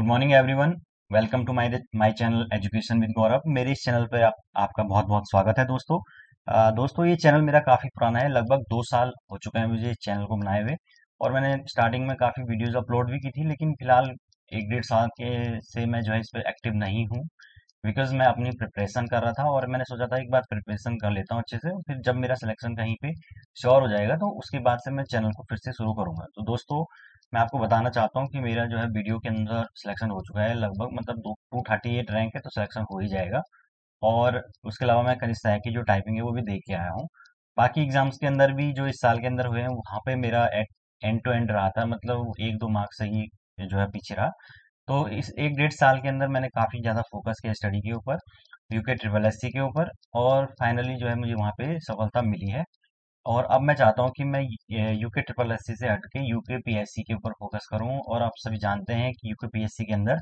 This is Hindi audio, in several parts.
Good morning everyone. Welcome to my channel education with Gaurav. मेरे इस चैनल पर आपका बहुत बहुत स्वागत है दोस्तों। दोस्तों, ये चैनल मेरा काफ़ी पुराना है, लगभग 2 साल हो चुका है मुझे इस चैनल को बनाए हुए। और मैंने स्टार्टिंग में काफ़ी वीडियोस अपलोड भी की थी, लेकिन फिलहाल 1 डेढ़ साल के से मैं जो है इस पर एक्टिव नहीं हूँ, बिकॉज मैं अपनी प्रिपरेशन कर रहा था और मैंने सोचा था एक बार प्रिपरेशन कर लेता हूँ अच्छे से, फिर जब मेरा सिलेक्शन कहीं पे श्योर हो जाएगा तो उसके बाद से मैं चैनल को फिर से शुरू करूंगा। तो दोस्तों, मैं आपको बताना चाहता हूँ कि मेरा जो है वीडियो के अंदर सिलेक्शन हो चुका है, लगभग मतलब 238 रैंक है, तो सिलेक्शन हो ही जाएगा। और उसके अलावा मैं कनिष्ठ सहायक की जो टाइपिंग है वो भी दे के आया हूँ। बाकी एग्जाम्स के अंदर भी जो इस साल के अंदर हुए हैं वहाँ पे मेरा एंड टू एंड रहा था, मतलब 1-2 मार्क्स से ही जो है पीछे रहा। तो इस 1 डेढ़ साल के अंदर मैंने काफ़ी ज़्यादा फोकस किया स्टडी के ऊपर, यूके ट्रिपल एस सी के ऊपर, और फाइनली जो है मुझे वहाँ पे सफलता मिली है। और अब मैं चाहता हूँ कि मैं यूके ट्रिपल एस सी से हट के यूके पी एस सी के ऊपर फोकस करूँ। और आप सभी जानते हैं कि यूके पी एस सी के अंदर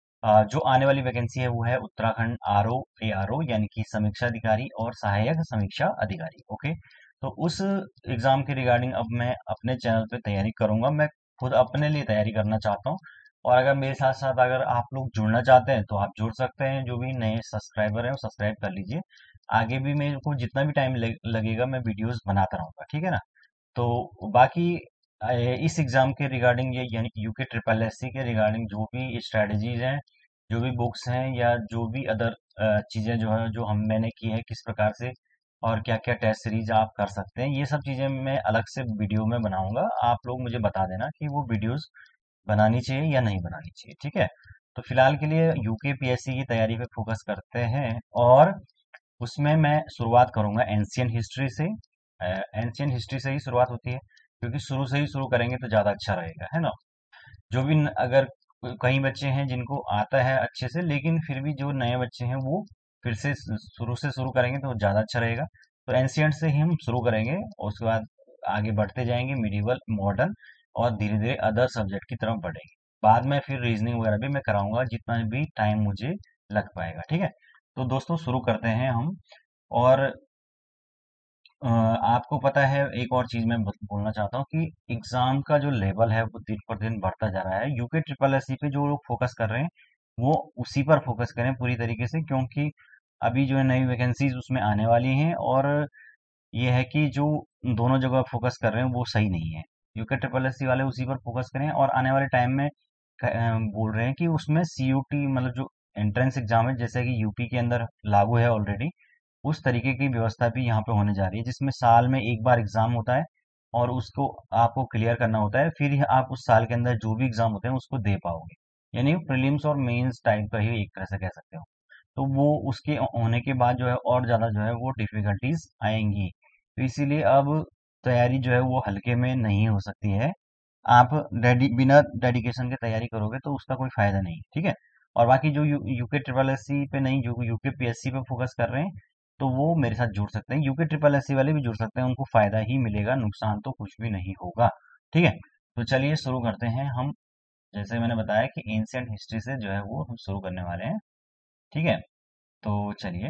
जो आने वाली वैकेंसी है वो है Uttarakhand R O A R O, यानी कि समीक्षा अधिकारी और सहायक समीक्षा अधिकारी। ओके, तो उस एग्जाम के रिगार्डिंग अब मैं अपने चैनल पे तैयारी करूंगा। मैं खुद अपने लिए तैयारी करना चाहता हूँ। और अगर मेरे साथ साथ अगर आप लोग जुड़ना चाहते हैं तो आप जुड़ सकते हैं। जो भी नए सब्सक्राइबर हैं वो सब्सक्राइब कर लीजिए। आगे भी मेरे को जितना भी टाइम लगेगा मैं वीडियोस बनाता रहूंगा, ठीक है ना। तो बाकी इस एग्जाम के रिगार्डिंग ये यानी कि यूके ट्रिपल एस सी के रिगार्डिंग जो भी स्ट्रेटजीज हैं, जो भी बुक्स हैं, या जो भी अदर चीजें जो है जो हम मैंने की है किस प्रकार से, और क्या क्या टेस्ट सीरीज आप कर सकते हैं, ये सब चीजें मैं अलग से वीडियो में बनाऊंगा। आप लोग मुझे बता देना कि वो वीडियोस बनानी चाहिए या नहीं बनानी चाहिए, ठीक है। तो फिलहाल के लिए यूके पीएससी की तैयारी पे फोकस करते हैं। और उसमें मैं शुरुआत करूंगा एंशियंट हिस्ट्री से। एंशियंट हिस्ट्री से ही शुरुआत होती है, क्योंकि शुरू से ही शुरू करेंगे तो ज़्यादा अच्छा रहेगा, है ना। जो भी अगर कई बच्चे हैं जिनको आता है अच्छे से, लेकिन फिर भी जो नए बच्चे हैं वो फिर से शुरू करेंगे तो ज़्यादा अच्छा रहेगा। तो एंशियंट से ही हम शुरू करेंगे और उसके बाद आगे बढ़ते जाएंगे मिडिवल, मॉडर्न, और धीरे धीरे अदर सब्जेक्ट की तरफ बढ़ेंगे। बाद में फिर रीजनिंग वगैरह भी मैं कराऊंगा जितना भी टाइम मुझे लग पाएगा, ठीक है। तो दोस्तों, शुरू करते हैं हम। और आपको पता है, एक और चीज मैं बोलना चाहता हूँ कि एग्जाम का जो लेवल है वो दिन पर दिन बढ़ता जा रहा है। यूके ट्रिपल एस सी पे जो लोग फोकस कर रहे हैं वो उसी पर फोकस करें पूरी तरीके से, क्योंकि अभी जो है नई वैकेंसीज उसमें आने वाली हैं। और ये है कि जो दोनों जगह फोकस कर रहे हैं वो सही नहीं है। यूके ट्रिपल एस सी वाले उसी पर फोकस करें, और आने वाले टाइम में बोल रहे हैं कि उसमें सीयूटी मतलब जो एंट्रेंस एग्जाम है, जैसे कि यूपी के अंदर लागू है ऑलरेडी, उस तरीके की व्यवस्था भी यहाँ पे होने जा रही है, जिसमें साल में एक बार एग्जाम होता है और उसको आपको क्लियर करना होता है। फिर आप उस साल के अंदर जो भी एग्जाम होते हैं उसको दे पाओगे, यानी प्रीलिम्स और मेंस टाइप का ही एक तरह से कह सकते हो। तो वो उसके होने के बाद जो है और ज्यादा जो है वो डिफिकल्टीज आएंगी। तो इसीलिए अब तैयारी जो है वो हल्के में नहीं हो सकती है। आप बिना डेडिकेशन के तैयारी करोगे तो उसका कोई फायदा नहीं, ठीक है। और बाकी जो यूके ट्रिपल एस सी पे नहीं, जो यूके पीएससी पे फोकस कर रहे हैं, तो वो मेरे साथ जुड़ सकते हैं। यूके ट्रिपल एस सी वाले भी जुड़ सकते हैं, उनको फायदा ही मिलेगा, नुकसान तो कुछ भी नहीं होगा, ठीक है। तो चलिए शुरू करते हैं हम। जैसे मैंने बताया कि एंशियंट हिस्ट्री से जो है वो हम शुरू करने वाले हैं, ठीक है। तो चलिए,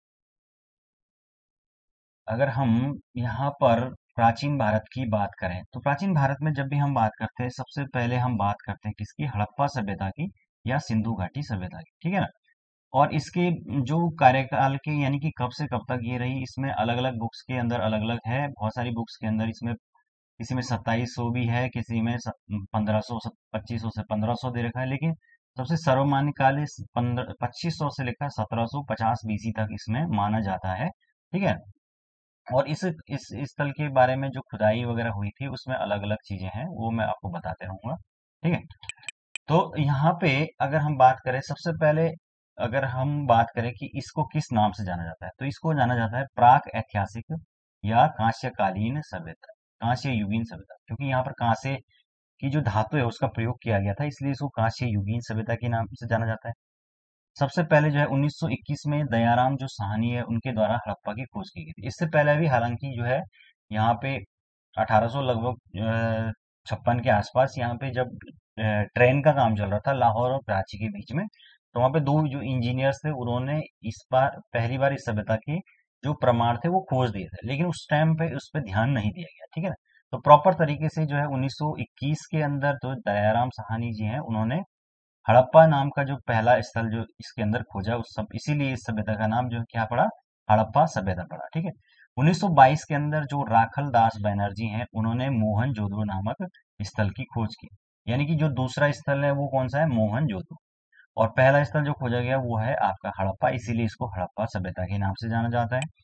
अगर हम यहाँ पर प्राचीन भारत की बात करें तो प्राचीन भारत में जब भी हम बात करते हैं सबसे पहले हम बात करते हैं किसकी, हड़प्पा सभ्यता की या सिंधु घाटी सभ्यता की, ठीक है ना। और इसके जो कार्यकाल के यानी कि कब से कब तक ये रही, इसमें अलग अलग बुक्स के अंदर अलग अलग है, बहुत सारी बुक्स के अंदर इसमें किसी में 2700 भी है, किसी में 1500 2500 से 1500 दे रखा है, लेकिन सबसे सर्वमान्य काल इस 2500 से लेकर 1750 बीसी तक इसमें माना जाता है, ठीक है। और इस स्थल के बारे में जो खुदाई वगैरह हुई थी उसमें अलग अलग चीजें हैं, वो मैं आपको बताते रहूंगा, ठीक है। तो यहाँ पे अगर हम बात करें सबसे पहले, अगर हम बात करें कि इसको किस नाम से जाना जाता है, तो इसको जाना जाता है प्राक ऐतिहासिक या कांस्यकालीन सभ्यता, कांस्य युगीन सभ्यता, क्योंकि यहाँ पर कांस्य की जो धातु है उसका प्रयोग किया गया था, इसलिए इसको कांस्य युगीन सभ्यता के नाम से जाना जाता है। सबसे पहले जो है 1921 में दयाराम जो साहनी है उनके द्वारा हड़प्पा की खोज की गई थी। इससे पहले भी हालांकि जो है यहाँ पे 1800 लगभग 56 के आसपास यहाँ पे जब ट्रेन का काम चल रहा था लाहौर और कराची के बीच में, तो वहाँ पे दो जो इंजीनियर्स थे उन्होंने इस बार पहली बार इस सभ्यता के जो प्रमाण थे वो खोज दिए थे, लेकिन उस टाइम पे उस पर ध्यान नहीं दिया गया, ठीक है ना। तो प्रॉपर तरीके से जो है 1921 के अंदर जो दयाराम साहनी जी हैं उन्होंने हड़प्पा नाम का जो पहला स्थल जो इसके अंदर खोजा, उस सब इसीलिए इस सभ्यता का नाम जो है क्या पड़ा, हड़प्पा सभ्यता पड़ा। ठीक है। 1922 के अंदर जो राखल दास बैनर्जी हैं, उन्होंने मोहनजोदड़ो नामक स्थल की खोज की। यानी कि जो दूसरा स्थल है वो कौन सा है, मोहनजोदड़ो। और पहला स्थल जो खोजा गया वो है आपका हड़प्पा, इसीलिए इसको हड़प्पा सभ्यता के नाम से जाना जाता है।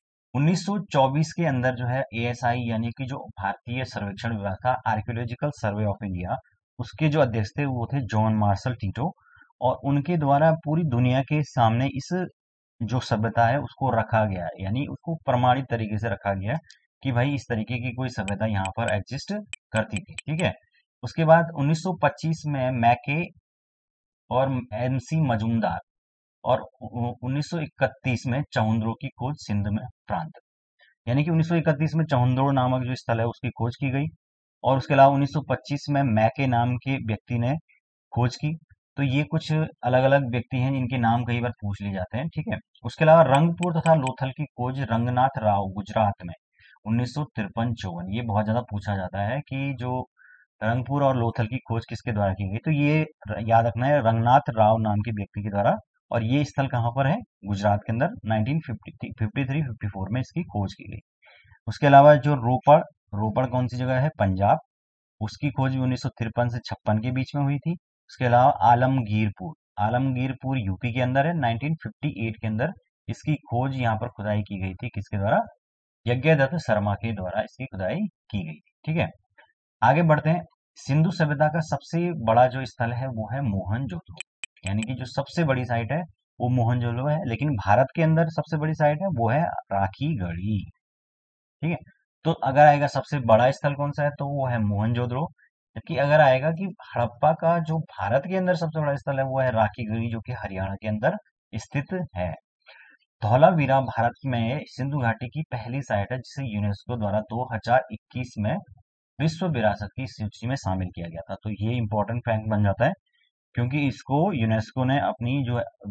1924 के अंदर जो है एएसआई यानी कि जो भारतीय सर्वेक्षण विभाग था, आर्कियोलॉजिकल सर्वे ऑफ इंडिया, उसके जो अध्यक्ष थे वो थे जॉन मार्शल टीटो। और उनके द्वारा पूरी दुनिया के सामने इस जो सभ्यता है उसको रखा गया है, यानी उसको प्रमाणित तरीके से रखा गया कि भाई इस तरीके की कोई सभ्यता यहाँ पर एग्जिस्ट करती थी। ठीक है। उसके बाद 1925 में मैके और एमसी मजूमदार और 1931 में चहुंद्रो की खोज सिंध में प्रांत, यानी कि 1931 में चहुंद्रो नामक जो स्थल है उसकी खोज की गई। और उसके अलावा 1925 में मैके नाम के व्यक्ति ने खोज की। तो ये कुछ अलग अलग व्यक्ति हैं जिनके नाम कई बार पूछ लिए जाते हैं। ठीक है। उसके अलावा रंगपुर तथा लोथल की खोज रंगनाथ राव गुजरात में 1953-54, ये बहुत ज्यादा पूछा जाता है कि जो रंगपुर और लोथल की खोज किसके द्वारा की गई, तो ये याद रखना है, रंगनाथ राव नाम के व्यक्ति के द्वारा। और ये स्थल कहाँ पर है, गुजरात के अंदर 1953-54 में इसकी खोज की गई। उसके अलावा जो रोपड़, रोपड़ कौन सी जगह है, पंजाब, उसकी खोज भी 1953 से 56 के बीच में हुई थी। उसके अलावा आलमगीरपुर, आलमगीरपुर यूपी के अंदर है, 1958 के अंदर इसकी खोज यहाँ पर खुदाई की गई थी, किसके द्वारा, यज्ञदत्त शर्मा के द्वारा इसकी खुदाई की गई थी। ठीक है। आगे बढ़ते हैं। सिंधु सभ्यता का सबसे बड़ा जो स्थल है वो है मोहनजोदड़ो, यानी कि जो सबसे बड़ी साइट है वो मोहनजोदड़ो है। लेकिन भारत के अंदर सबसे बड़ी साइट है वो है राखी गढ़ी। ठीक है। तो अगर आएगा सबसे बड़ा स्थल कौन सा है, तो वो है मोहनजोदड़ो। जबकि अगर आएगा कि हड़प्पा का जो भारत के अंदर सबसे बड़ा स्थल है वो है राखी गढ़ी, जो कि हरियाणा के अंदर स्थित है। धौलावीरा भारत में सिंधु घाटी की पहली साइट है जिसे यूनेस्को द्वारा 2021 में विश्व विरासत की सूची में शामिल किया गया था। तो ये इंपॉर्टेंट फैक्ट बन जाता है, क्योंकि इसको यूनेस्को ने अपनी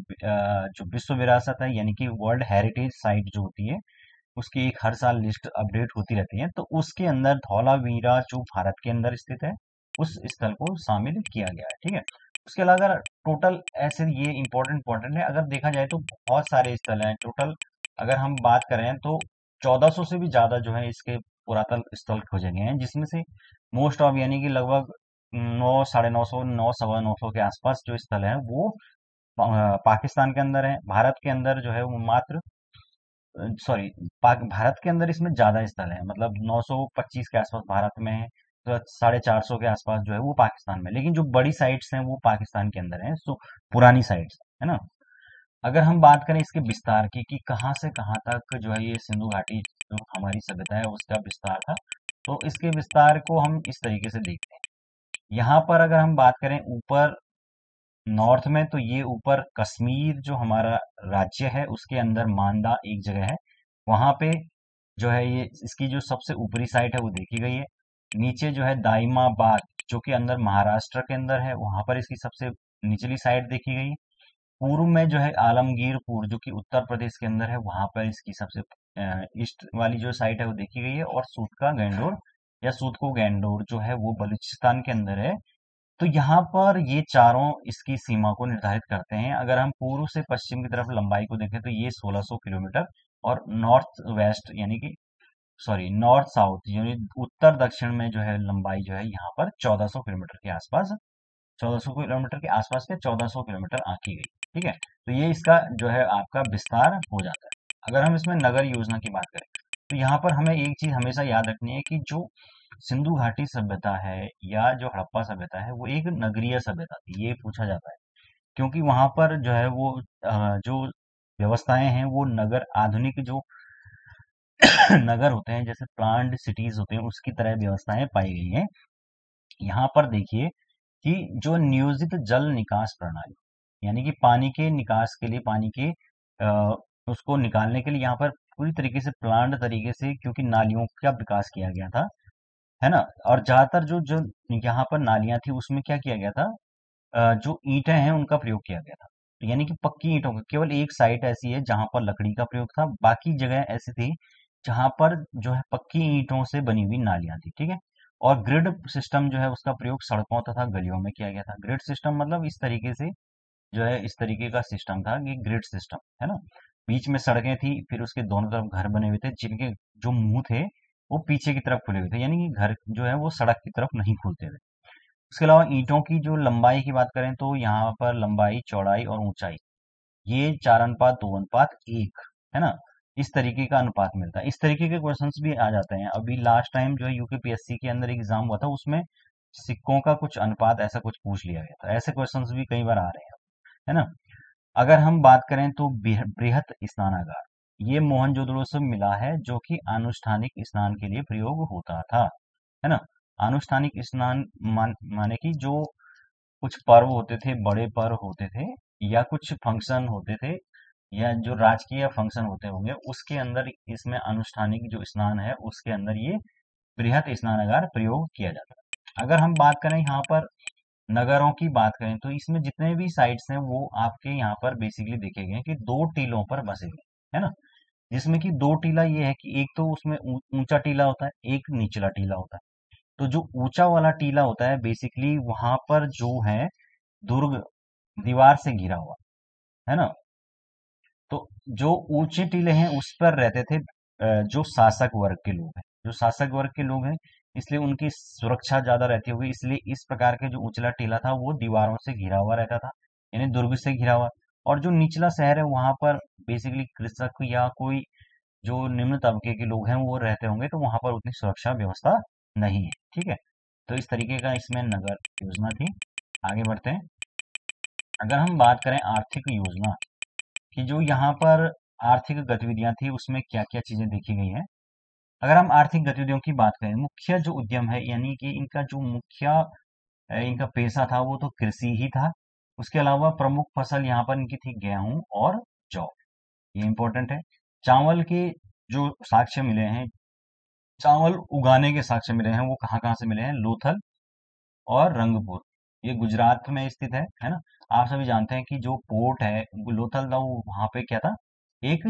जो विश्व विरासत है यानी कि वर्ल्ड हेरिटेज साइट जो होती है उसकी एक हर साल लिस्ट अपडेट होती रहती है, तो उसके अंदर धौलावीरा जो भारत के अंदर स्थित है उस स्थल को शामिल किया गया है। ठीक है। उसके अलावा अगर टोटल ऐसे ये इंपॉर्टेंट है, अगर देखा जाए तो बहुत सारे स्थल हैं टोटल। अगर हम बात करें तो 1400 से भी ज्यादा जो है इसके पुरातन स्थल खोजे गए हैं, जिसमें से मोस्ट ऑफ यानी कि लगभग 9, 950, 9, 925 के आसपास जो स्थल है वो पाकिस्तान के अंदर है। भारत के अंदर जो है वो मात्र, सॉरी, भारत के अंदर इसमें ज्यादा स्थल है, मतलब 925 के आसपास भारत में है, तो 450 के आसपास जो है वो पाकिस्तान में। लेकिन जो बड़ी साइट्स हैं वो पाकिस्तान के अंदर हैं, सो पुरानी साइट्स है ना। अगर हम बात करें इसके विस्तार की कि कहाँ से कहाँ तक जो है ये सिंधु घाटी जो हमारी सभ्यता है उसका विस्तार था, तो इसके विस्तार को हम इस तरीके से देखते हैं। यहाँ पर अगर हम बात करें ऊपर नॉर्थ में, तो ये ऊपर कश्मीर जो हमारा राज्य है उसके अंदर मांदा एक जगह है, वहां पे जो है ये इसकी जो सबसे ऊपरी साइड है वो देखी गई है। नीचे जो है दाइमाबाद जो कि अंदर महाराष्ट्र के अंदर है, वहां पर इसकी सबसे निचली साइड देखी गई। पूर्व में जो है आलमगीरपुर जो कि उत्तर प्रदेश के अंदर है, वहां पर इसकी सबसे ईस्ट वाली जो साइड है वो देखी गई है। और सूत का गैंडोर या सूत को गैंडोर जो है वो बलूचिस्तान के अंदर है। तो यहाँ पर ये चारों इसकी सीमा को निर्धारित करते हैं। अगर हम पूर्व से पश्चिम की तरफ लंबाई को देखें तो ये 1600 किलोमीटर, और नॉर्थ वेस्ट यानी कि, सॉरी, नॉर्थ साउथ यानी उत्तर दक्षिण में जो है लंबाई जो है यहाँ पर 1400 किलोमीटर के आसपास, 1400 किलोमीटर के आसपास के 1400 किलोमीटर आंकी गई। ठीक है। तो ये इसका जो है आपका विस्तार हो जाता है। अगर हम इसमें नगर योजना की बात करें तो यहाँ पर हमें एक चीज हमेशा याद रखनी है कि जो सिंधु घाटी सभ्यता है या जो हड़प्पा सभ्यता है वो एक नगरीय सभ्यता थी, ये पूछा जाता है। क्योंकि वहां पर जो है वो जो व्यवस्थाएं हैं वो नगर, आधुनिक जो नगर होते हैं जैसे प्लान्ड सिटीज होते हैं उसकी तरह व्यवस्थाएं पाई गई हैं। यहाँ पर देखिए कि जो नियोजित जल निकास प्रणाली, यानी कि पानी के निकास के लिए, पानी के अ, उसको निकालने के लिए यहाँ पर पूरी तरीके से प्लान्ड तरीके से, क्योंकि नालियों का विकास किया गया था, है ना। और ज्यादातर जो जो यहाँ पर नालियां थी उसमें क्या किया गया था, जो ईंटें हैं उनका प्रयोग किया गया था। तो यानी कि पक्की ईंटों का, केवल एक साइट ऐसी है जहां पर लकड़ी का प्रयोग था, बाकी जगह ऐसी थी जहां पर जो है पक्की ईंटों से बनी हुई नालियां थी। ठीक है। और ग्रिड सिस्टम जो है उसका प्रयोग सड़कों तथा गलियों में किया गया था। ग्रिड सिस्टम मतलब इस तरीके से जो है इस तरीके का सिस्टम था कि ग्रिड सिस्टम है ना, बीच में सड़कें थी, फिर उसके दोनों तरफ घर बने हुए थे जिनके जो मुंह थे वो पीछे की तरफ खुले हुए थे, यानी कि घर जो है वो सड़क की तरफ नहीं खुलते थे। उसके अलावा ईंटों की जो लंबाई की बात करें तो यहाँ पर लंबाई, चौड़ाई और ऊंचाई ये 4:2:1 है ना, इस तरीके का अनुपात मिलता है। इस तरीके के क्वेश्चंस भी आ जाते हैं। अभी लास्ट टाइम जो है यूकेपीएससी के अंदर एग्जाम हुआ था, उसमें सिक्कों का कुछ अनुपात ऐसा कुछ पूछ लिया गया था। ऐसे क्वेश्चंस भी कई बार आ रहे हैं, है ना। अगर हम बात करें तो बृहत स्नानागार, ये मोहनजोदड़ो से मिला है, जो कि आनुष्ठानिक स्नान के लिए प्रयोग होता था, है ना। आनुष्ठानिक स्नान माने कि जो कुछ पर्व होते थे, बड़े पर्व होते थे, या कुछ फंक्शन होते थे, या जो राजकीय फंक्शन होते होंगे, उसके अंदर इसमें अनुष्ठानिक जो स्नान है उसके अंदर ये बृहत स्नानागार प्रयोग किया जाता है। अगर हम बात करें यहाँ पर नगरों की बात करें तो इसमें जितने भी साइट्स हैं वो आपके यहाँ पर बेसिकली देखे गए हैं कि दो टीलों पर बसे हुए हैं, है ना। जिसमें कि दो टीला ये है कि एक तो उसमें ऊंचा टीला होता है, एक निचला टीला होता है। तो जो ऊंचा वाला टीला होता है बेसिकली वहां पर जो है दुर्ग दीवार से घिरा हुआ है ना। तो जो ऊंचे टीले हैं उस पर रहते थे जो शासक वर्ग के लोग हैं, जो शासक वर्ग के लोग हैं, इसलिए उनकी सुरक्षा ज्यादा रहती होगी, इसलिए इस प्रकार के जो उछला टीला था वो दीवारों से घिरा हुआ रहता था, यानी दुर्ग से घिरा हुआ। और जो निचला शहर है वहां पर बेसिकली कृषक या कोई जो निम्न तबके के लोग हैं वो रहते होंगे, तो वहां पर उतनी सुरक्षा व्यवस्था नहीं है, ठीक है। तो इस तरीके का इसमें नगर योजना थी। आगे बढ़ते हैं। अगर हम बात करें आर्थिक योजना कि जो यहाँ पर आर्थिक गतिविधियां थी उसमें क्या क्या चीजें देखी गई हैं। अगर हम आर्थिक गतिविधियों की बात करें, मुख्य जो उद्यम है यानी कि इनका जो मुख्य इनका पेशा था वो तो कृषि ही था। उसके अलावा प्रमुख फसल यहाँ पर इनकी थी गेहूं और जौ, ये इंपॉर्टेंट है। चावल के जो साक्ष्य मिले हैं, चावल उगाने के साक्ष्य मिले हैं, वो कहाँ कहाँ से मिले हैं, लोथल और रंगपुर, ये गुजरात में स्थित है ना। आप सभी जानते हैं कि जो पोर्ट है लोथल था वो वहां पे क्या था, एक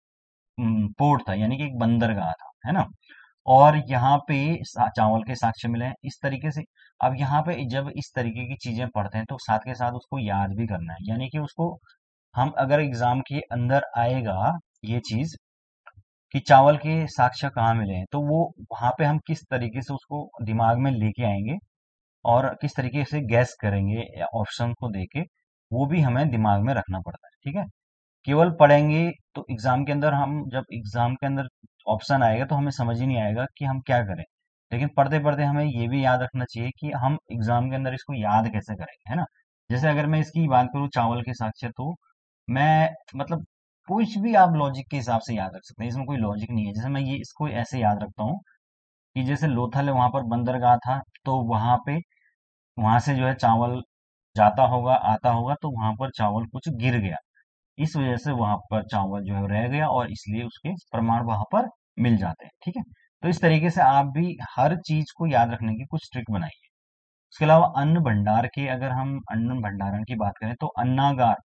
पोर्ट था, यानी कि एक बंदरगाह था, है ना। और यहाँ पे चावल के साक्ष्य मिले हैं इस तरीके से। अब यहाँ पे जब इस तरीके की चीजें पढ़ते हैं तो साथ के साथ उसको याद भी करना है, यानी कि उसको हम अगर एग्जाम के अंदर आएगा ये चीज कि चावल के साक्ष्य कहाँ मिले हैं, तो वो वहां पे हम किस तरीके से उसको दिमाग में लेके आएंगे और किस तरीके से गैस करेंगे या ऑप्शन को देके, वो भी हमें दिमाग में रखना पड़ता है, ठीक है। केवल पढ़ेंगे तो एग्जाम के अंदर हम जब एग्जाम के अंदर ऑप्शन आएगा तो हमें समझ ही नहीं आएगा कि हम क्या करें। लेकिन पढ़ते पढ़ते हमें ये भी याद रखना चाहिए कि हम एग्जाम के अंदर इसको याद कैसे करेंगे, है ना। जैसे अगर मैं इसकी बात करूँ चावल के साक्ष्य, तो मैं मतलब कुछ भी आप लॉजिक के हिसाब से याद रख सकते हैं, इसमें कोई लॉजिक नहीं है। जैसे मैं ये इसको ऐसे याद रखता हूँ कि जैसे लोथल है वहां पर बंदरगाह था, तो वहां पे वहां से जो है चावल जाता होगा आता होगा, तो वहां पर चावल कुछ गिर गया, इस वजह से वहां पर चावल जो है रह गया और इसलिए उसके प्रमाण वहां पर मिल जाते हैं, ठीक है। तो इस तरीके से आप भी हर चीज को याद रखने की कुछ ट्रिक बनाइए। उसके अलावा अन्न भंडार के, अगर हम अन्न भंडारण की बात करें तो अन्नागार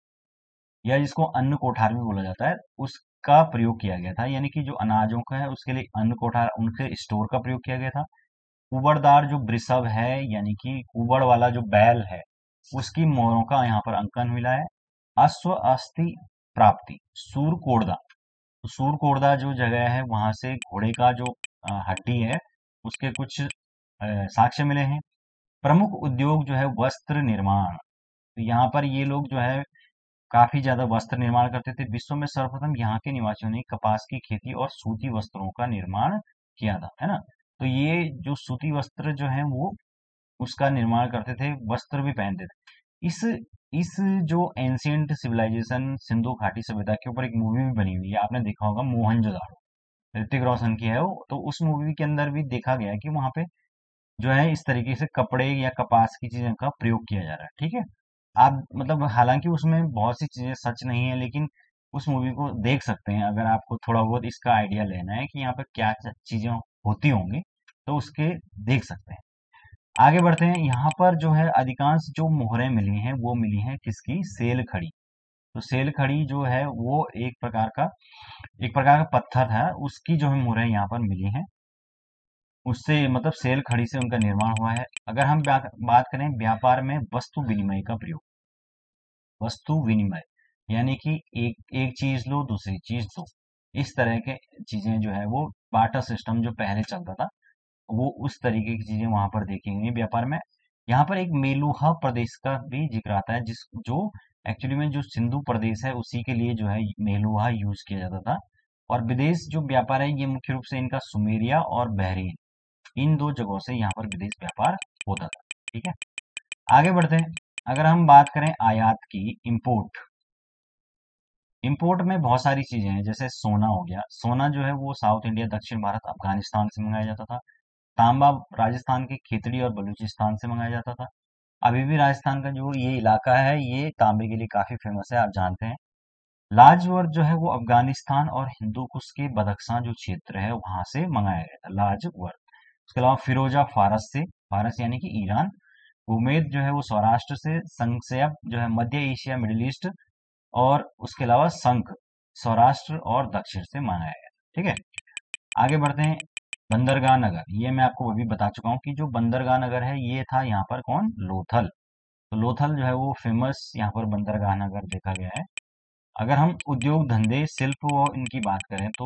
या जिसको अन्न कोठार भी बोला जाता है उसका प्रयोग किया गया था, यानी कि जो अनाजों का है उसके लिए अन्न कोठार उनके स्टोर का प्रयोग किया गया था। कुबड़दार जो वृषभ है यानी कि कुबड़ वाला जो बैल है उसकी मोहरों का यहाँ पर अंकन मिला है। अश्व अस्थि प्राप्ति सूरकोड़दा, तो सूरकोड़दा जो जगह है वहां से घोड़े का जो हड्डी है उसके कुछ साक्ष्य मिले हैं। प्रमुख उद्योग जो है वस्त्र निर्माण, तो यहाँ पर ये लोग जो है काफी ज्यादा वस्त्र निर्माण करते थे। विश्व में सर्वप्रथम यहाँ के निवासियों ने कपास की खेती और सूती वस्त्रों का निर्माण किया था, है ना। तो ये जो सूती वस्त्र जो है वो उसका निर्माण करते थे, वस्त्र भी पहनते थे। इस जो एंशियंट सिविलाइजेशन सिंधु घाटी सभ्यता के ऊपर एक मूवी भी बनी हुई है, आपने देखा होगा, मोहनजोदाड़ो, ऋतिक रोशन की है वो। तो उस मूवी के अंदर भी देखा गया है कि वहां पे जो है इस तरीके से कपड़े या कपास की चीजों का प्रयोग किया जा रहा है, ठीक है। आप मतलब हालांकि उसमें बहुत सी चीजें सच नहीं है, लेकिन उस मूवी को देख सकते हैं अगर आपको थोड़ा बहुत इसका आइडिया लेना है कि यहाँ पे क्या चीजें होती होंगी, तो उसके देख सकते हैं। आगे बढ़ते हैं। यहाँ पर जो है अधिकांश जो मोहरें मिली हैं वो मिली हैं किसकी, सेल खड़ी। तो सेल खड़ी जो है वो एक प्रकार का पत्थर है, उसकी जो है मोहरें यहाँ पर मिली हैं। उससे मतलब सेल खड़ी से उनका निर्माण हुआ है। अगर हम बात करें व्यापार में वस्तु विनिमय का प्रयोग, वस्तु विनिमय यानी कि एक एक चीज लो दूसरी चीज दो, इस तरह के चीजें जो है वो बार्टर सिस्टम जो पहले चलता था, वो उस तरीके की चीजें वहां पर देखी गई व्यापार में। यहाँ पर एक मेलुहा प्रदेश का भी जिक्र आता है, जिस जो एक्चुअली में जो सिंधु प्रदेश है उसी के लिए जो है मेलुहा यूज किया जाता था। और विदेश जो व्यापार है ये मुख्य रूप से इनका सुमेरिया और बहरीन, इन दो जगहों से यहाँ पर विदेश व्यापार होता था। ठीक है, आगे बढ़ते हैं। अगर हम बात करें आयात की, इंपोर्ट, इंपोर्ट में बहुत सारी चीजें हैं, जैसे सोना हो गया। सोना जो है वो साउथ इंडिया, दक्षिण भारत, अफगानिस्तान से मंगाया जाता था। तांबा राजस्थान के खेतड़ी और बलूचिस्तान से मंगाया जाता था। अभी भी राजस्थान का जो ये इलाका है ये तांबे के लिए काफी फेमस है, आप जानते हैं। लाजवर्क जो है वो अफगानिस्तान और हिंदू कुश के बदख्शां जो क्षेत्र है वहां से मंगाया गया था, लाजवर्क। उसके अलावा फिरोजा फारस से, फारस यानी कि ईरान। उमेद जो है वो सौराष्ट्र से। संक्षेप जो है मध्य एशिया, मिडिल ईस्ट। और उसके अलावा शंख सौराष्ट्र और दक्षिण से मंगाया गया। ठीक है, आगे बढ़ते हैं। बंदरगाह नगर, ये मैं आपको अभी बता चुका हूँ कि जो बंदरगाह नगर है ये था यहाँ पर कौन, लोथल। तो लोथल जो है वो फेमस यहाँ पर बंदरगाह नगर देखा गया है। अगर हम उद्योग धंधे शिल्प और इनकी बात करें तो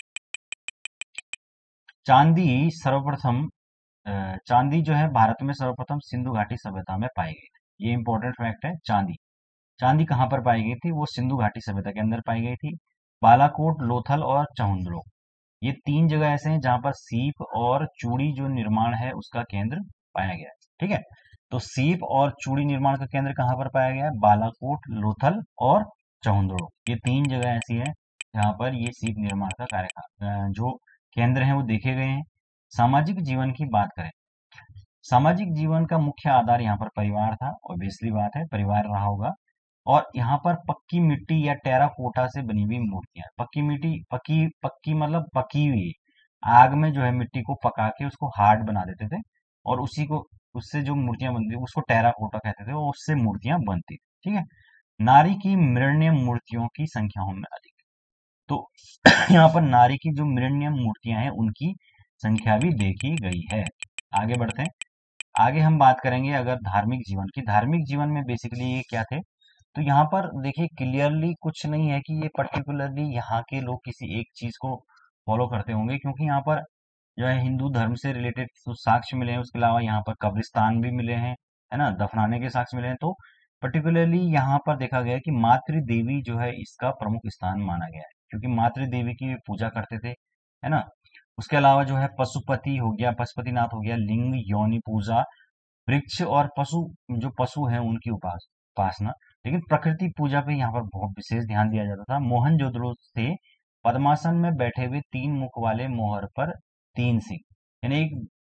चांदी सर्वप्रथम चांदी जो है भारत में सर्वप्रथम सिंधु घाटी सभ्यता में पाई गई थी। ये इंपॉर्टेंट फैक्ट है। चांदी, चांदी कहाँ पर पाई गई थी, वो सिंधु घाटी सभ्यता के अंदर पाई गई थी। बालाकोट, लोथल और चहुंद्रो, ये तीन जगह ऐसे हैं जहां पर सीप और चूड़ी जो निर्माण है उसका केंद्र पाया गया है। ठीक है, तो सीप और चूड़ी निर्माण का केंद्र कहाँ पर पाया गया है, बालाकोट, लोथल और चहुंद्रो, ये तीन जगह ऐसी है जहां पर ये सीप निर्माण का कार्य जो केंद्र है वो देखे गए हैं। सामाजिक जीवन की बात करें, सामाजिक जीवन का मुख्य आधार यहाँ पर परिवार था, ऑब्वियसली बात है परिवार रहा होगा। और यहाँ पर पक्की मिट्टी या टेराकोटा से बनी हुई मूर्तियां, पक्की मिट्टी, पक्की पक्की मतलब पकी हुई, आग में जो है मिट्टी को पका के उसको हार्ड बना देते थे, और उसी को, उससे जो मूर्तियां बनती थी उसको टेराकोटा कहते थे, और उससे मूर्तियां बनती थी। ठीक है, नारी की मृण्मय मूर्तियों की संख्याओं में अधिक, तो यहाँ पर नारी की जो मृण्मय मूर्तियां हैं उनकी संख्या भी देखी गई है। आगे बढ़ते हैं। आगे हम बात करेंगे अगर धार्मिक जीवन की, धार्मिक जीवन में बेसिकली ये क्या थे, तो यहाँ पर देखिए क्लियरली कुछ नहीं है कि ये पर्टिकुलरली यहाँ के लोग किसी एक चीज को फॉलो करते होंगे, क्योंकि यहाँ पर जो है हिंदू धर्म से रिलेटेड कुछ साक्ष्य मिले हैं, उसके अलावा यहाँ पर कब्रिस्तान भी मिले हैं, है ना, दफनाने के साक्ष्य मिले हैं। तो पर्टिकुलरली यहाँ पर देखा गया है कि मातृ देवी जो है इसका प्रमुख स्थान माना गया है, क्योंकि मातृ देवी की वे पूजा करते थे, है ना। उसके अलावा जो है पशुपति हो गया, पशुपतिनाथ हो गया, लिंग योनि पूजा, वृक्ष और पशु, जो पशु हैं उनकी उपासना। लेकिन प्रकृति पूजा पे यहाँ पर बहुत विशेष ध्यान दिया जाता था। मोहनजोदड़ो से पद्मासन में बैठे हुए तीन मुख वाले मोहर पर तीन सिंह, यानी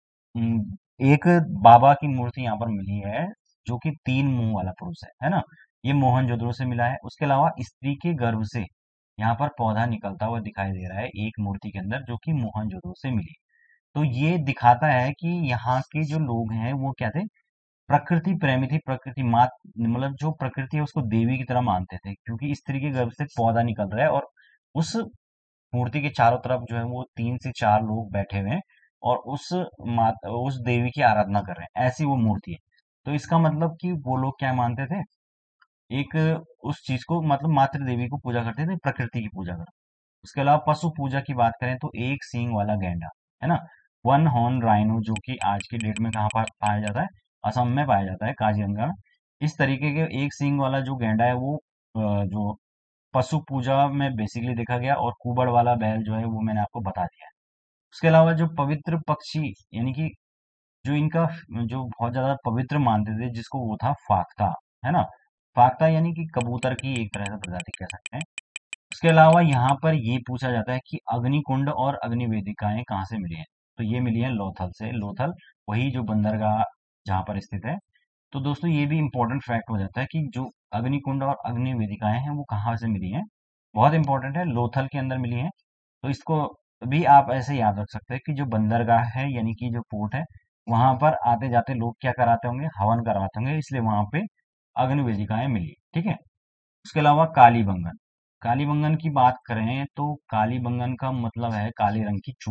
एक बाबा की मूर्ति यहाँ पर मिली है जो कि तीन मुंह वाला पुरुष है ना। ये मोहनजोदड़ो से मिला है। उसके अलावा स्त्री के गर्भ से यहाँ पर पौधा निकलता हुआ दिखाई दे रहा है एक मूर्ति के अंदर, जो कि मोहनजोदड़ो से मिली। तो ये दिखाता है कि यहाँ के जो लोग हैं वो क्या थे, प्रकृति प्रेमी थी, प्रकृति मात, मतलब जो प्रकृति है उसको देवी की तरह मानते थे, क्योंकि स्त्री के गर्भ से पौधा निकल रहा है और उस मूर्ति के चारों तरफ जो है वो 3 से 4 लोग बैठे हुए हैं और उस देवी की आराधना कर रहे हैं, ऐसी वो मूर्ति है। तो इसका मतलब कि वो लोग क्या मानते थे, एक उस चीज को मतलब मातृ देवी को पूजा करते थे, प्रकृति की पूजा करते। उसके अलावा पशु पूजा की बात करें तो एक सींग वाला गैंडा, है ना, वन हॉर्न राइनो, जो कि आज की डेट में कहाँ पर पाया जाता है, असम में पाया जाता है, काजीरंगा में। इस तरीके के एक सींग वाला जो गैंडा है वो जो पशु पूजा में बेसिकली देखा गया, और कुबड़ वाला बैल जो है वो मैंने आपको बता दिया है। उसके अलावा जो पवित्र पक्षी, यानी कि जो इनका जो बहुत ज्यादा पवित्र मानते थे जिसको, वो था फाख्ता, है ना। फाख्ता यानी कि कबूतर की एक तरह से प्रजाति कह सकते हैं। उसके अलावा यहाँ पर ये पूछा जाता है कि अग्निकुंड और अग्नि वेदिकाएं कहाँ से मिली हैं, तो ये मिली है लोथल से। लोथल वही जो बंदरगाह जहाँ पर स्थित है। तो दोस्तों ये भी इंपॉर्टेंट फैक्ट हो जाता है कि जो अग्निकुंड और अग्नि वेदिकाएं हैं वो कहाँ से मिली हैं, बहुत इंपॉर्टेंट है, लोथल के अंदर मिली है। तो इसको भी आप ऐसे याद रख सकते हैं कि जो बंदरगाह है यानी कि जो पोर्ट है, वहां पर आते जाते लोग क्या कराते होंगे, हवन करवाते होंगे, इसलिए वहां पे अग्नि वेदिकाएं मिली। ठीक है, उसके अलावा कालीबंगन, कालीबंगन की बात करें तो कालीबंगन का मतलब है काले रंग की चूड़ियां।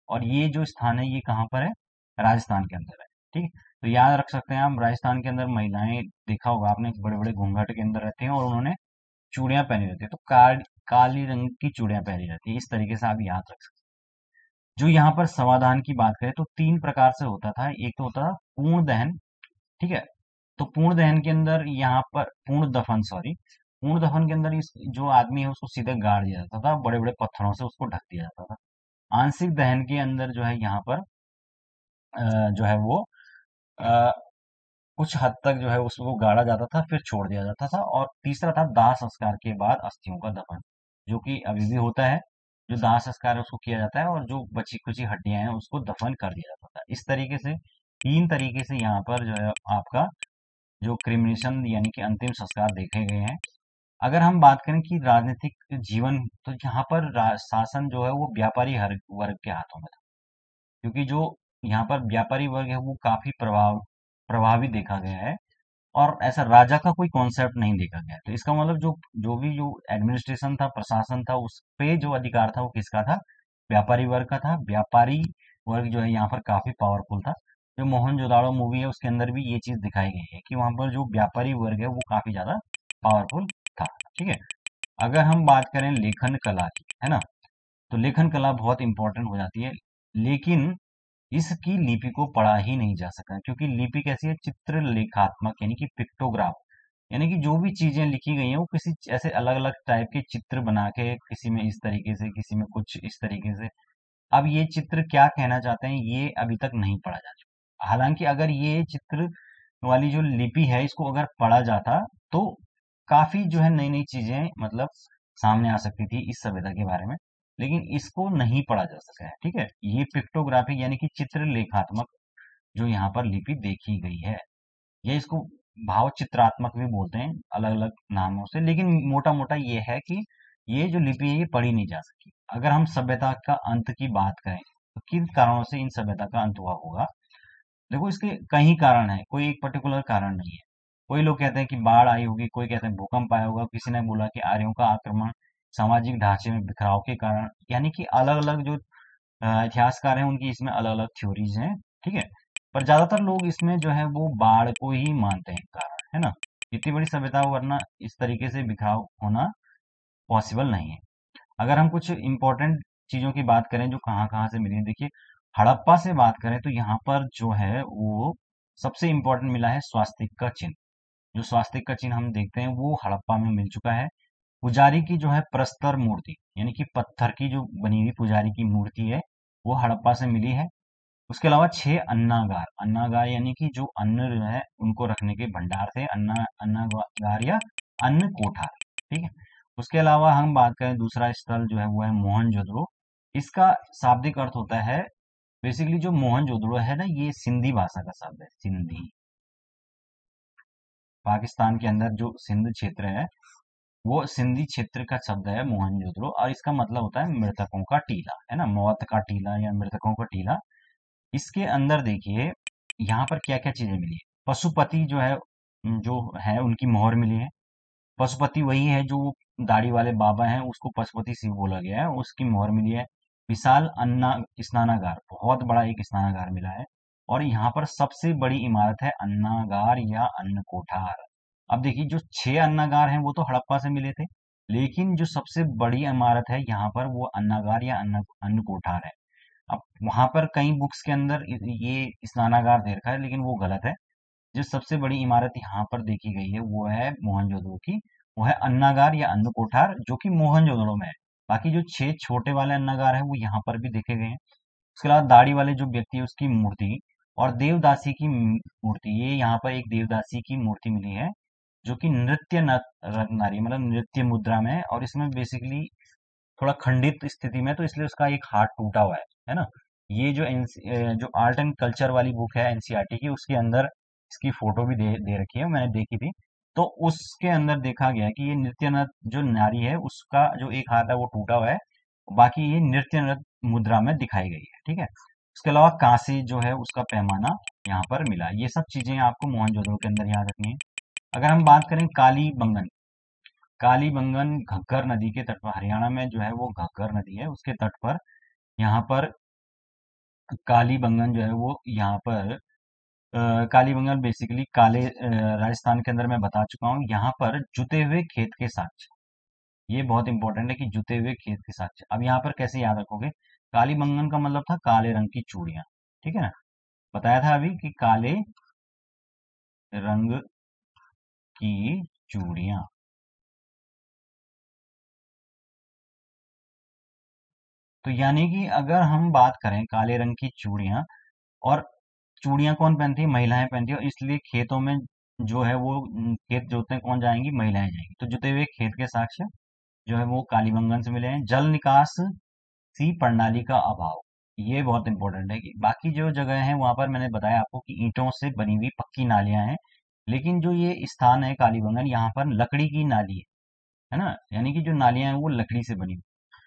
और ये जो स्थान है ये कहाँ पर है, राजस्थान के अंदर है। ठीक है, तो याद रख सकते हैं आप, राजस्थान के अंदर महिलाएं, देखा होगा आपने, बड़े बड़े घूंघट के अंदर रहती हैं और उन्होंने चूड़ियां पहनी रहती है, तो काली रंग की चूड़ियां पहनी रहती है। इस तरीके से आप याद रख सकते हैं। जो यहाँ पर समाधान की बात करें तो तीन प्रकार से होता था। एक तो होता था पूर्ण दहन। ठीक है, तो पूर्ण दहन के अंदर यहाँ पर पूर्ण दफन, सॉरी, पूर्ण दफन के अंदर इस जो आदमी है उसको सीधे गाड़ दिया जाता था, बड़े बड़े पत्थरों से उसको ढक दिया जाता था। आंशिक दहन के अंदर जो है यहाँ पर जो है वो अ, कुछ हद तक जो है उसको गाड़ा जाता था, फिर छोड़ दिया जाता था। और तीसरा था दाह संस्कार के बाद अस्थियों का दफन, जो कि अभी भी होता है। जो दाह संस्कार है उसको किया जाता है और जो बची कुची हड्डियां हैं उसको दफन कर दिया जाता था। इस तरीके से, तीन तरीके से यहाँ पर जो है आपका जो क्रिमिनेशन यानी कि अंतिम संस्कार देखे गए हैं। अगर हम बात करें कि राजनीतिक जीवन, तो यहाँ पर शासन जो है वो व्यापारी वर्ग के हाथों में था, क्योंकि जो यहाँ पर व्यापारी वर्ग है वो काफी प्रभावी देखा गया है, और ऐसा राजा का कोई कॉन्सेप्ट नहीं देखा गया है। तो इसका मतलब जो जो भी जो एडमिनिस्ट्रेशन था, प्रशासन था, उस पे जो अधिकार था वो किसका था, व्यापारी वर्ग का था। व्यापारी वर्ग जो है यहाँ पर काफी पावरफुल था। जो मोहनजोदाड़ो मूवी है उसके अंदर भी ये चीज दिखाई गई है कि वहां पर जो व्यापारी वर्ग है वो काफी ज्यादा पावरफुल था। ठीक है, अगर हम बात करें लेखन कला की, है ना, तो लेखन कला बहुत इंपॉर्टेंट हो जाती है। लेकिन इसकी लिपि को पढ़ा ही नहीं जा सका, क्योंकि लिपि कैसी है, चित्र लेखात्मक, यानी कि पिक्टोग्राफ, यानी कि जो भी चीजें लिखी गई हैं वो किसी ऐसे अलग अलग टाइप के चित्र बना के, किसी में इस तरीके से, किसी में कुछ इस तरीके से। अब ये चित्र क्या कहना चाहते हैं ये अभी तक नहीं पढ़ा जा चुका। हालांकि अगर ये चित्र वाली जो लिपि है इसको अगर पढ़ा जाता तो काफी जो है नई नई चीजें मतलब सामने आ सकती थी इस सभ्यता के बारे में। लेकिन इसको नहीं पढ़ा जा सका है। ठीक है, ये पिक्टोग्राफी यानी कि चित्र लेखात्मक जो यहाँ पर लिपि देखी गई है, ये इसको भाव चित्रात्मक भी बोलते हैं अलग अलग नामों से, लेकिन मोटा मोटा ये है कि ये जो लिपि है ये पढ़ी नहीं जा सकी। अगर हम सभ्यता का अंत की बात करें तो किन कारणों से इन सभ्यता का अंत हुआ होगा। देखो, इसके कई कारण है, कोई एक पर्टिकुलर कारण नहीं है। कोई लोग कहते हैं कि बाढ़ आई होगी, कोई कहते हैं भूकंप आया होगा, किसी ने बोला कि आर्यों का आक्रमण, सामाजिक ढांचे में बिखराव के कारण, यानी कि अलग अलग जो इतिहासकार हैं उनकी इसमें अलग अलग थ्योरीज हैं। ठीक है, पर ज्यादातर लोग इसमें जो है वो बाढ़ को ही मानते हैं कारण, है ना। इतनी बड़ी सभ्यता वरना इस तरीके से बिखराव होना पॉसिबल नहीं है। अगर हम कुछ इंपॉर्टेंट चीजों की बात करें जो कहाँ कहाँ से मिली, देखिए हड़प्पा से बात करें तो यहाँ पर जो है वो सबसे इंपॉर्टेंट मिला है स्वास्तिक का चिन्ह। जो स्वास्तिक का चिन्ह हम देखते हैं वो हड़प्पा में मिल चुका है। पुजारी की जो है प्रस्तर मूर्ति, यानी कि पत्थर की जो बनी हुई पुजारी की मूर्ति है, वो हड़प्पा से मिली है। उसके अलावा 6 अन्नागार, अन्नागार यानी कि जो अन्न जो है उनको रखने के भंडार थे, अन्नागार या अन्न कोठार। ठीक है, उसके अलावा हम बात करें दूसरा स्थल जो है वो है मोहनजोदड़ो। इसका शाब्दिक अर्थ होता है, बेसिकली जो मोहनजोदड़ो है ना, ये सिंधी भाषा का शब्द है, सिंधी। पाकिस्तान के अंदर जो सिंध क्षेत्र है वो सिंधी क्षेत्र का शब्द है मोहनजोदड़ो, और इसका मतलब होता है मृतकों का टीला, है ना, मौत का टीला या मृतकों का टीला। इसके अंदर देखिए यहाँ पर क्या क्या चीजें मिली है। पशुपति जो है उनकी मोहर मिली है। पशुपति वही है जो दाढ़ी वाले बाबा हैं, उसको पशुपति शिव बोला गया है, उसकी मोहर मिली है। विशाल अन्ना स्नानागार, बहुत बड़ा एक स्नानागार मिला है। और यहाँ पर सबसे बड़ी इमारत है अन्नागार या अन्न कोठार। अब देखिए जो 6 अन्नागार हैं वो तो हड़प्पा से मिले थे, लेकिन जो सबसे बड़ी इमारत है यहाँ पर वो अन्नागार या अन्न कोठार है। अब वहां पर कई बुक्स के अंदर ये स्नानागार दे रखा है, लेकिन वो गलत है। जो सबसे बड़ी इमारत यहाँ पर देखी गई है वो है मोहनजोदड़ो की, वो है अन्नागार या अन्न कोठार, जो कि मोहनजोदड़ो में है। बाकी जो 6 छोटे वाले अन्नागार है वो यहाँ पर भी देखे गए हैं। उसके अलावा दाढ़ी वाले जो व्यक्ति है उसकी मूर्ति, और देवदासी की मूर्ति, ये यहाँ पर एक देवदासी की मूर्ति मिली है जो कि नृत्य नारी, मतलब नृत्य मुद्रा में है, और इसमें बेसिकली थोड़ा खंडित स्थिति में, तो इसलिए उसका एक हाथ टूटा हुआ है ना। ये जो आर्ट एंड कल्चर वाली बुक है एनसीईआरटी की, उसके अंदर इसकी फोटो भी दे रखी है, मैंने देखी थी। तो उसके अंदर देखा गया कि ये नृत्य नृत्य जो नारी है उसका जो एक हाथ है वो टूटा हुआ है, बाकी ये नृत्य नृत्य मुद्रा में दिखाई गई है। ठीक है, उसके अलावा कांसे जो है उसका पैमाना यहाँ पर मिला। ये सब चीजें आपको मोहनजोदड़ो के अंदर याद रखनी है। अगर हम बात करें कालीबंगन, कालीबंगन घग्गर नदी के तट पर, हरियाणा में जो है वो घग्गर नदी है उसके तट पर, यहाँ पर काली बंगन जो है वो यहाँ पर काली बंगन बेसिकली काले राजस्थान के अंदर मैं बता चुका हूँ। यहाँ पर जुते हुए खेत के साक्ष्य, ये बहुत इंपॉर्टेंट है कि जुते हुए खेत के साक्ष्य। अब यहाँ पर कैसे याद रखोगे, काली बंगन का मतलब था काले रंग की चूड़ियां, ठीक है ना। बताया था अभी कि काले रंग की चूड़ियां। तो यानी कि अगर हम बात करें काले रंग की चूड़ियां, और चूड़ियां कौन पहनती है, महिलाएं पहनती है, और इसलिए खेतों में जो है वो खेत जोतने कौन जाएंगी, महिलाएं जाएंगी। तो जुते हुए खेत के साक्ष्य जो है वो कालीबंगन से मिले हैं। जल निकास सी प्रणाली का अभाव, ये बहुत इंपॉर्टेंट है कि बाकी जो जगह है वहां पर मैंने बताया आपको कि ईंटों से बनी हुई पक्की नालियां हैं, लेकिन जो ये स्थान है कालीबंगन, यहाँ पर लकड़ी की नाली है ना, यानी कि जो नालियां हैं वो लकड़ी से बनी हुई।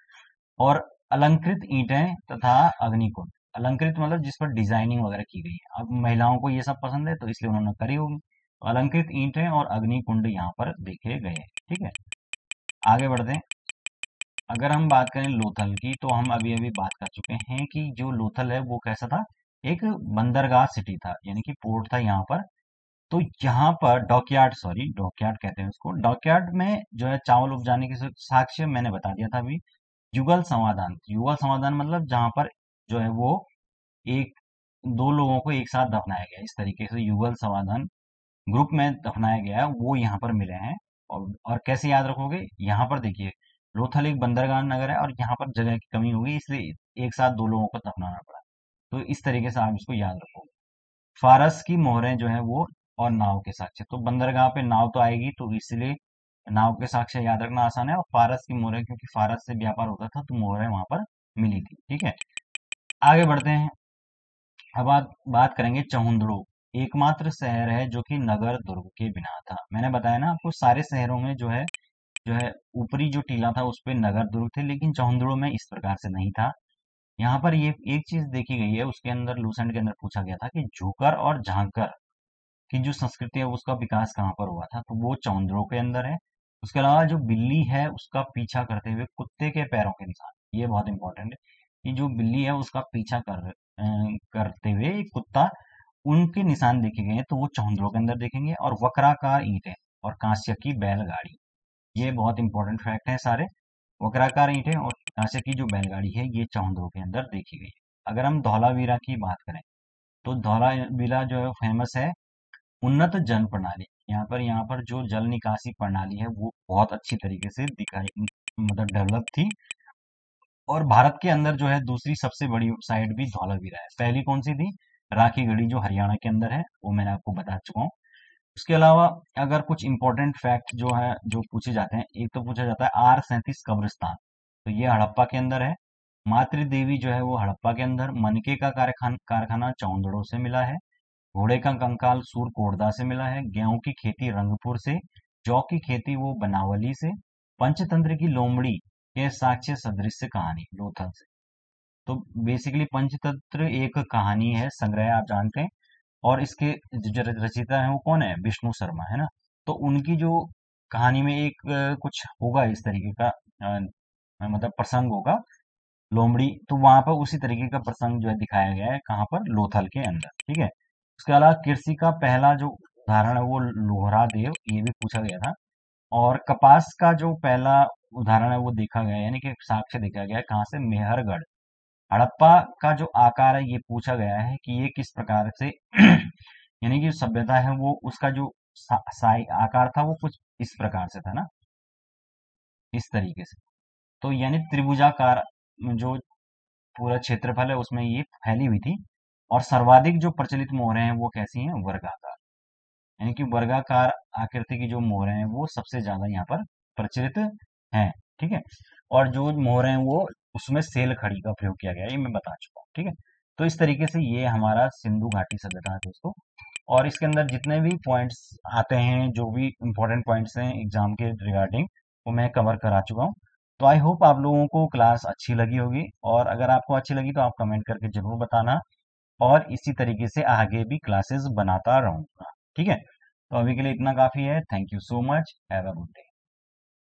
और अलंकृत ईंटें तथा अग्निकुंड, अलंकृत मतलब जिस पर डिजाइनिंग वगैरह की गई है। अब महिलाओं को ये सब पसंद है तो इसलिए उन्होंने करी होगी। तो अलंकृत ईंटें और अग्निकुंड यहाँ पर देखे गए हैं, ठीक है। आगे बढ़ते हैं। अगर हम बात करें लोथल की, तो हम अभी अभी बात कर चुके हैं कि जो लोथल है वो कैसा था, एक बंदरगाह सिटी था, यानी कि पोर्ट था यहाँ पर। तो यहाँ पर डॉकयार्ड, सॉरी डॉकयार्ड कहते हैं उसको, डॉकयार्ड में जो है चावल उपजाने के साक्ष्य मैंने बता दिया था अभी। युगल समाधान, युगल समाधान मतलब जहां पर जो है वो एक दो लोगों को एक साथ दफनाया गया, इस तरीके से युगल समाधान ग्रुप में दफनाया गया है, वो यहाँ पर मिले हैं। और कैसे याद रखोगे, यहाँ पर देखिए लोथल एक बंदरगाह नगर है और यहाँ पर जगह की कमी होगी, इसलिए एक साथ दो लोगों को दफनाना पड़ा। तो इस तरीके से आप इसको याद रखोगे। फारस की मोहरें जो है वो और नाव के साक्ष्य, तो बंदरगाह पे नाव तो आएगी तो इसलिए नाव के साक्ष्य याद रखना आसान है। और फारस की मोहरें, क्योंकि फारस से व्यापार होता था तो मोहरें वहां पर मिली थी, ठीक है। आगे बढ़ते हैं। अब बात करेंगे चहुंदड़ो, एकमात्र शहर है जो कि नगर दुर्ग के बिना था। मैंने बताया ना आपको, सारे शहरों में जो है ऊपरी जो टीला था उस पे नगर दुर्ग थे, लेकिन चहुंदड़ो में इस प्रकार से नहीं था। यहाँ पर ये एक चीज देखी गई है, उसके अंदर लूसेंट के अंदर पूछा गया था कि झुकर और झांकर की जो संस्कृति है उसका विकास कहाँ पर हुआ था, तो वो चौंद्रों के अंदर है। उसके अलावा जो बिल्ली है उसका पीछा करते हुए कुत्ते के पैरों के निशान, ये बहुत इंपॉर्टेंट है कि जो बिल्ली है उसका पीछा करते हुए एक कुत्ता, उनके निशान देखे गए हैं, तो वो चौंद्रों के अंदर देखेंगे। और वक्राकार ईंटें और कांस्य की बैलगाड़ी, ये बहुत इंपॉर्टेंट फैक्ट है सारे। वक्राकार ईंटें और कांस्य की जो बैलगाड़ी है ये चौंद्रों के अंदर देखी गई है। अगर हम धौलावीरा की बात करें, तो धौलावीरा जो है फेमस है उन्नत जल प्रणाली। यहाँ पर जो जल निकासी प्रणाली है वो बहुत अच्छी तरीके से दिखाई, मतलब डेवलप थी। और भारत के अंदर जो है दूसरी सबसे बड़ी साइट भी धौलावीरा है। पहली कौन सी थी, राखीगढ़ी जो हरियाणा के अंदर है, वो मैंने आपको बता चुका हूँ। उसके अलावा अगर कुछ इंपॉर्टेंट फैक्ट जो है जो पूछे जाते हैं, एक तो पूछा जाता है R37 कब्रिस्तान, तो ये हड़प्पा के अंदर है। मातृ देवी जो है वो हड़प्पा के अंदर। मनके का कारखाना चौंदड़ो से मिला है। घोड़े का कंकाल सूरकोटदा से मिला है। गेहूं की खेती रंगपुर से। जौ की खेती वो बनावली से। पंचतंत्र की लोमड़ी के साक्ष्य सदृश कहानी लोथल से। तो बेसिकली पंचतंत्र एक कहानी है, संग्रह आप जानते हैं। और इसके जो रचयिता है वो कौन है, विष्णु शर्मा, है ना। तो उनकी जो कहानी में एक कुछ होगा इस तरीके का, मतलब प्रसंग होगा लोमड़ी, तो वहां पर उसी तरीके का प्रसंग जो है दिखाया गया है, कहाँ पर, लोथल के अंदर, ठीक है। उसके अलावा कृषि का पहला जो उदाहरण है वो लोहरा देव, ये भी पूछा गया था। और कपास का जो पहला उदाहरण है वो देखा गया है, यानी कि साक्ष्य देखा गया है कहाँ से, मेहरगढ़। हड़प्पा का जो आकार है ये पूछा गया है कि ये किस प्रकार से यानी कि सभ्यता है वो उसका जो साई आकार था वो कुछ इस प्रकार से था ना, इस तरीके से। तो यानी त्रिभुजाकार जो पूरा क्षेत्रफल है उसमें ये फैली हुई थी। और सर्वाधिक जो प्रचलित मोहरें हैं वो कैसी हैं, वर्गाकार, यानी कि वर्गाकार आकृति की जो मोहरें हैं वो सबसे ज्यादा यहाँ पर प्रचलित हैं, ठीक है। और जो मोहरें हैं वो उसमें सेल खड़ी का प्रयोग किया गया है, ये मैं बता चुका हूँ, ठीक है। तो इस तरीके से ये हमारा सिंधु घाटी सभ्यता है दोस्तों। और इसके अंदर जितने भी पॉइंट्स आते हैं, जो भी इंपॉर्टेंट पॉइंट्स हैं एग्जाम के रिगार्डिंग, वो मैं कवर करा चुका हूँ। तो आई होप आप लोगों को क्लास अच्छी लगी होगी, और अगर आपको अच्छी लगी तो आप कमेंट करके जरूर बताना। और इसी तरीके से आगे भी क्लासेस बनाता रहूंगा, ठीक है। तो अभी के लिए इतना काफी है। Thank you so much, have a good day.